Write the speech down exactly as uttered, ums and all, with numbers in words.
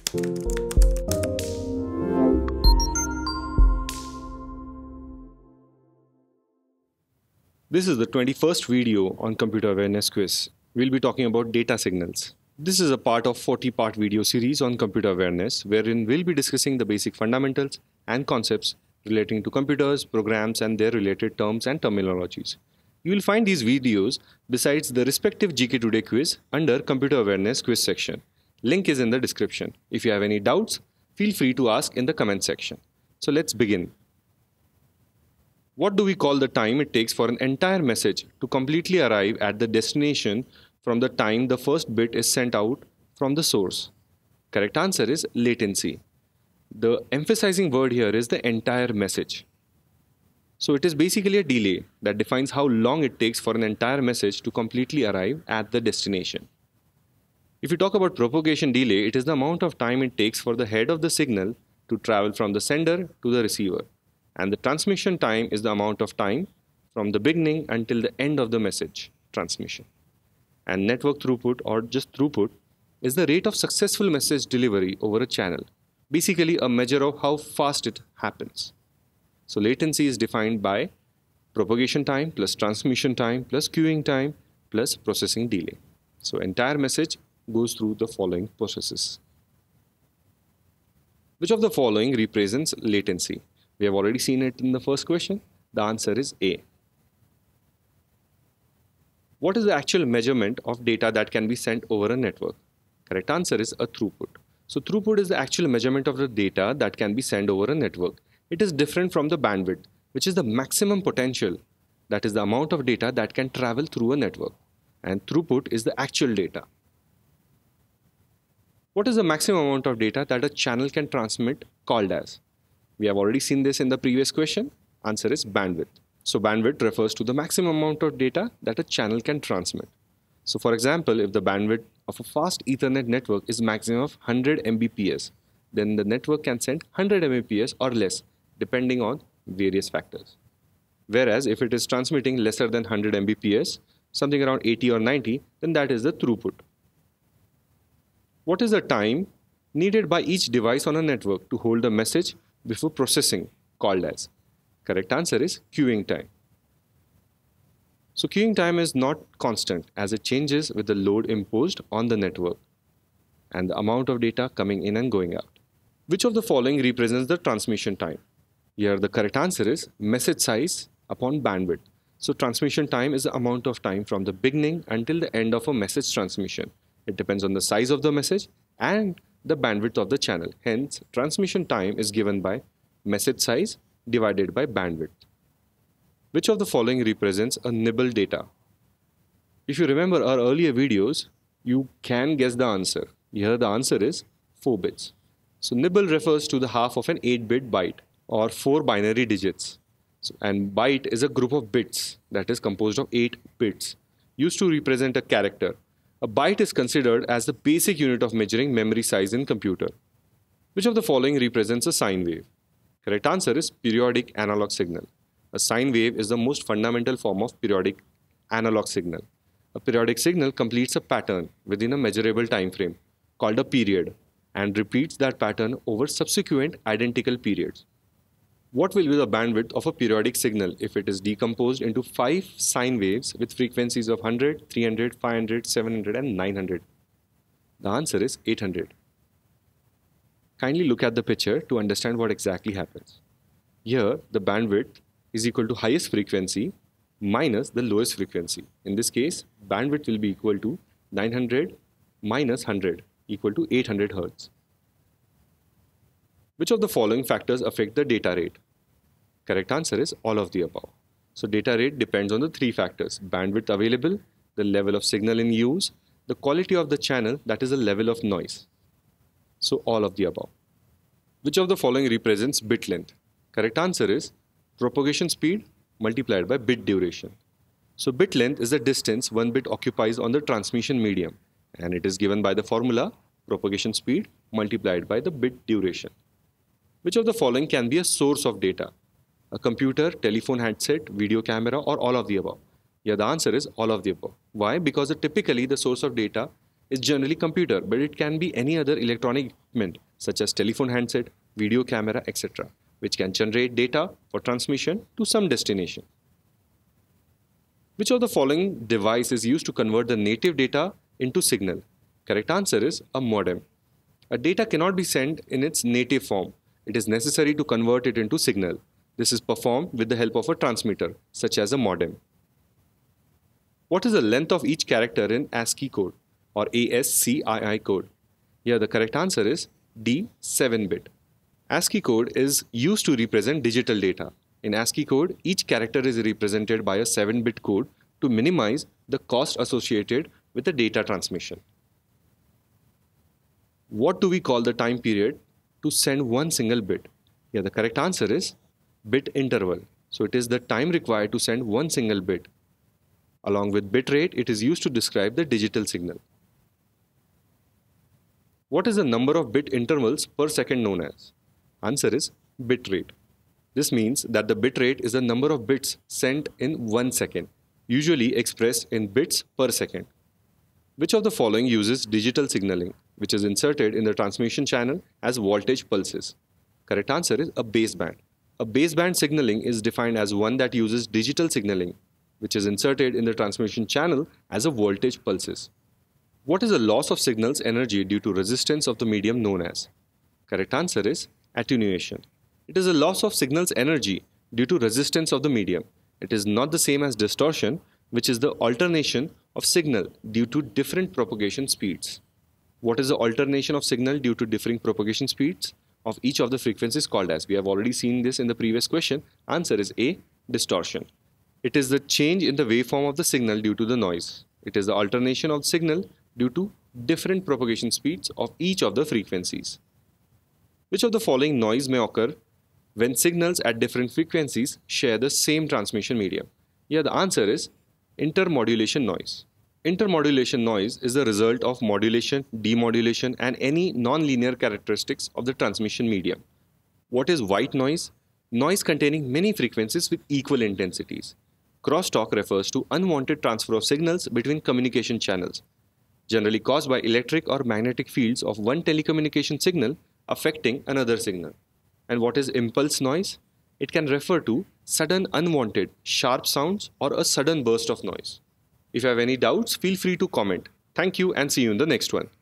This is the twenty-first video on computer awareness quiz. We'll be talking about data signals. This is a part of forty part video series on computer awareness, wherein we'll be discussing the basic fundamentals and concepts relating to computers, programs, and their related terms and terminologies. You will find these videos besides the respective G K Today quiz under computer awareness quiz section. Link is in the description. If you have any doubts, feel free to ask in the comment section. So let's begin. What do we call the time it takes for an entire message to completely arrive at the destination from the time the first bit is sent out from the source? Correct answer is latency. The emphasizing word here is the entire message. So it is basically a delay that defines how long it takes for an entire message to completely arrive at the destination. If you talk about propagation delay, it is the amount of time it takes for the head of the signal to travel from the sender to the receiver. And the transmission time is the amount of time from the beginning until the end of the message transmission. And network throughput, or just throughput, is the rate of successful message delivery over a channel. Basically a measure of how fast it happens. So latency is defined by propagation time plus transmission time plus queuing time plus processing delay. So entire message goes through the following processes. Which of the following represents latency? We have already seen it in the first question. The answer is A. What is the actual measurement of data that can be sent over a network? Correct answer is a throughput. So throughput is the actual measurement of the data that can be sent over a network. It is different from the bandwidth, which is the maximum potential. That is the amount of data that can travel through a network. And throughput is the actual data. What is the maximum amount of data that a channel can transmit called as? We have already seen this in the previous question. Answer is bandwidth. So bandwidth refers to the maximum amount of data that a channel can transmit. So for example, if the bandwidth of a fast Ethernet network is maximum of one hundred megabits per second, then the network can send one hundred megabits per second or less, depending on various factors. Whereas if it is transmitting lesser than one hundred megabits per second, something around eighty or ninety, then that is the throughput. What is the time needed by each device on a network to hold a message before processing, called as? Correct answer is queuing time. So queuing time is not constant as it changes with the load imposed on the network and the amount of data coming in and going out. Which of the following represents the transmission time? Here the correct answer is message size upon bandwidth. So transmission time is the amount of time from the beginning until the end of a message transmission. It depends on the size of the message and the bandwidth of the channel. Hence, transmission time is given by message size divided by bandwidth. Which of the following represents a nibble data? If you remember our earlier videos, you can guess the answer. Here the answer is four bits. So nibble refers to the half of an eight bit byte or four binary digits. So, and byte is a group of bits that is composed of eight bits used to represent a character. A byte is considered as the basic unit of measuring memory size in computer. Which of the following represents a sine wave? Correct answer is periodic analog signal. A sine wave is the most fundamental form of periodic analog signal. A periodic signal completes a pattern within a measurable time frame called a period and repeats that pattern over subsequent identical periods. What will be the bandwidth of a periodic signal if it is decomposed into five sine waves with frequencies of one hundred, three hundred, five hundred, seven hundred and nine hundred? The answer is eight hundred. Kindly look at the picture to understand what exactly happens. Here, the bandwidth is equal to highest frequency minus the lowest frequency. In this case, bandwidth will be equal to nine hundred minus one hundred equal to eight hundred hertz. Which of the following factors affect the data rate? Correct answer is all of the above. So data rate depends on the three factors: bandwidth available, the level of signal in use, the quality of the channel, that is the level of noise. So all of the above. Which of the following represents bit length? Correct answer is propagation speed multiplied by bit duration. So bit length is the distance one bit occupies on the transmission medium, and it is given by the formula propagation speed multiplied by the bit duration. Which of the following can be a source of data? A computer, telephone handset, video camera, or all of the above? Yeah, the answer is all of the above. Why? Because typically the source of data is generally computer, but it can be any other electronic equipment such as telephone handset, video camera, et cetera, which can generate data for transmission to some destination. Which of the following device is used to convert the native data into signal? Correct answer is a modem. A data cannot be sent in its native form. It is necessary to convert it into signal. This is performed with the help of a transmitter, such as a modem. What is the length of each character in ASCII code or ASCII code? Here the correct answer is D, seven bit. ASCII code is used to represent digital data. In ASCII code, each character is represented by a seven bit code to minimize the cost associated with the data transmission. What do we call the time period to send one single bit? Here the correct answer is bit interval. So it is the time required to send one single bit. Along with bit rate, it is used to describe the digital signal. What is the number of bit intervals per second known as? Answer is bit rate. This means that the bit rate is the number of bits sent in one second, usually expressed in bits per second. Which of the following uses digital signaling, which is inserted in the transmission channel as voltage pulses? Correct answer is a baseband. A baseband signaling is defined as one that uses digital signaling, which is inserted in the transmission channel as a voltage pulses. What is the loss of signal's energy due to resistance of the medium known as? Correct answer is attenuation. It is a loss of signal's energy due to resistance of the medium. It is not the same as distortion, which is the alternation of signal due to different propagation speeds. What is the alternation of signal due to differing propagation speeds of each of the frequencies called as? We have already seen this in the previous question. Answer is A, distortion. It is the change in the waveform of the signal due to the noise. It is the alternation of signal due to different propagation speeds of each of the frequencies. Which of the following noise may occur when signals at different frequencies share the same transmission medium? Here the answer is intermodulation noise. Intermodulation noise is the result of modulation, demodulation, and any non-linear characteristics of the transmission medium. What is white noise? Noise containing many frequencies with equal intensities. Crosstalk refers to unwanted transfer of signals between communication channels, generally caused by electric or magnetic fields of one telecommunication signal affecting another signal. And what is impulse noise? It can refer to sudden unwanted sharp sounds or a sudden burst of noise. If you have any doubts, feel free to comment. Thank you and see you in the next one.